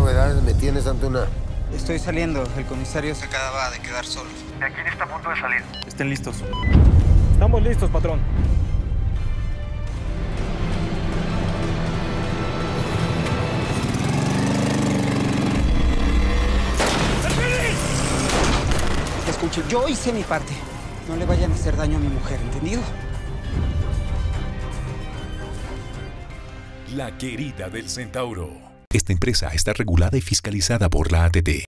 novedades me tienes, Antuna? Estoy saliendo. El comisario se acaba de quedar solo. De aquí está a punto de salir. Estén listos. Estamos listos, patrón. Escuche, yo hice mi parte. No le vayan a hacer daño a mi mujer, ¿entendido? La querida del Centauro. Esta empresa está regulada y fiscalizada por la ATT.